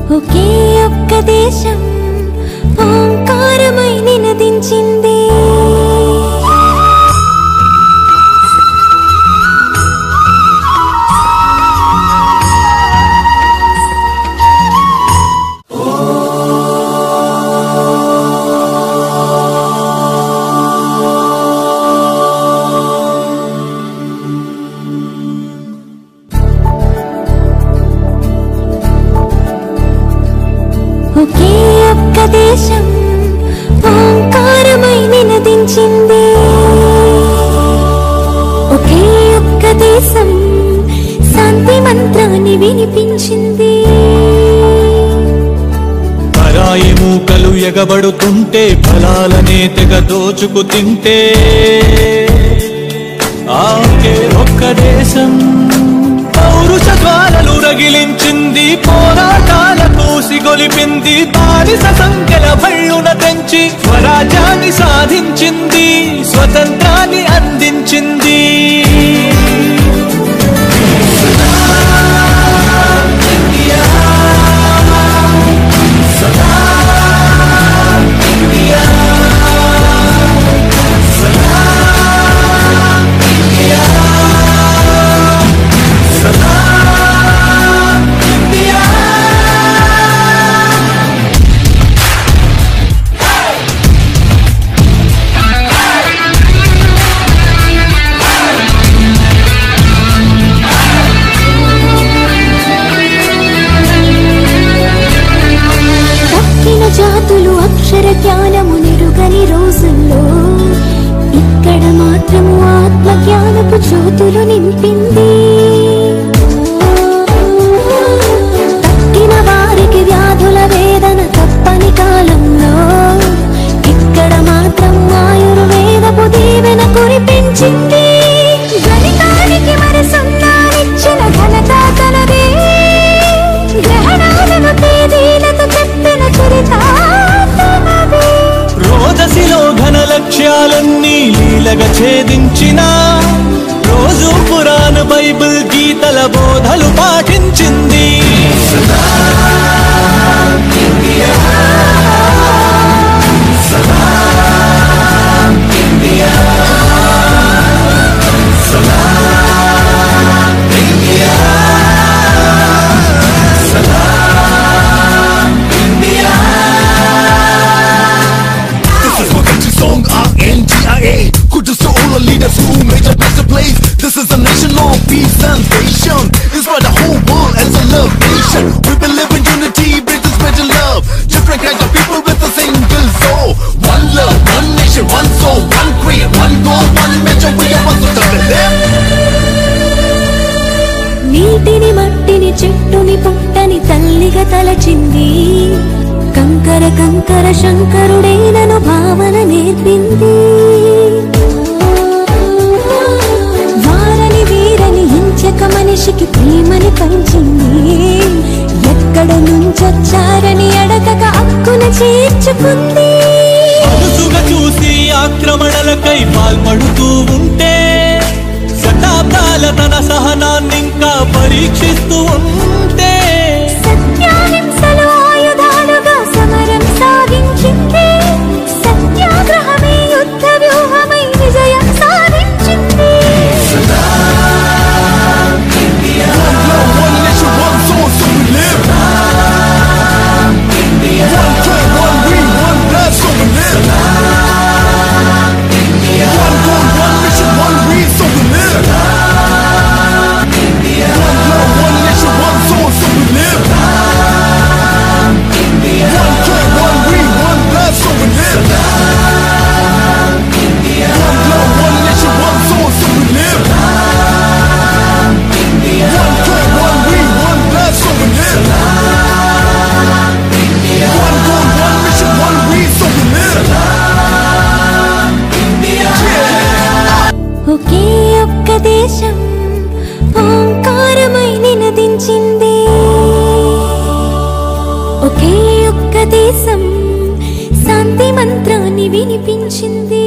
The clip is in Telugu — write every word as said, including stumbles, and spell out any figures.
ఒకే ఒక్క దేశం ఓంకారమై నినదించింది. ఒకే ఒక్క దేశం ఓంకారమై నినదించింది. ఒకే ఒక్క దేశం శాంతి మంత్రాన్ని వినిపించింది. పరాయి మూకలు ఎగబడుతుంటే ఫలాలనే తెగ దోచుకు తింటే ఆకే ఒక్క దేశం పౌరుష జ్వాలలు రగిలించింది. పోరాటాలకు సిగొలిపింది. బానిస సంఖ్యల భళ్ళున తెంచి స్వరాజ్యాన్ని సాధించింది. స్వతంత్రాన్ని అందించింది. జాతులు అక్షర జ్ఞానము నిరుగని రోజుల్లో ఇక్కడ మాత్రము ఆత్మ జ్ఞానపు జ్యోతులు నింపింది. తక్కిన వారికి వ్యాధుల వేదన తప్పని కాలంలో ఇక్కడ మాత్రం ఆయుర్వేదపు దీవెన కురిపించింది. గణితానికి మరి సున్నానిచ్చిన ఘనత తనదే. గ్రహణాలను తేదీలతో చెప్పిన చరిత తనదే. రోదసిలో ఘన లక్ష్యాలన్నీ లీలగా ఛేదించిన రోజు పురాణ బైబిల్ గీతల బోధలు పాటించింది. Kudos to all the leaders who made a better place. This is a nation of peace and nation. Inspire the whole world as a love nation. We believe in unity, brings us better love. Different kinds of people with a single soul. One love, one nation, one soul, one creed, one goal, one mission. We are one to live. నీటిని మట్టిని చెట్టుని పుట్టని తల్లిగా తలచింది. కంకర కంకర శంకరుడేనను భావన నేర్పింది. వారని వీరని హింసక మనిషికి ప్రేమని పంచింది. ఎక్కడ నుంచొచ్చారని అడగక హక్కున చేర్చుకుంది. అరుసుగా చూసి ఆక్రమణలకై పాల్పడుతూ ఉంటే శతాబ్దాల తన సహనాన్ని ఇంకా పరీక్షిస్తూ ఉంటే సత్యాహింసలు ఆయుధాలుగా సమరం సాగించింది. సత్యాగ్రహమే యుద్ధ వ్యూహమై విజయం సాధించింది. One nation, one soul, so we live. One dream, one we, one blood, so we live. One goal, one mission, one we, so we live. One love, one nation, one soul, so we live. One dream, one we, one blood, so we live. One love, one nation, one soul, so we live. One dream, one we, one blood, so we live. One goal, one mission, one we, so we live. ఒకే ఒక్క దేశం ఓంకారమై నినదించింది. ఒకే ఒక్క దేశం శాంతి మంత్రాన్ని వినిపించింది.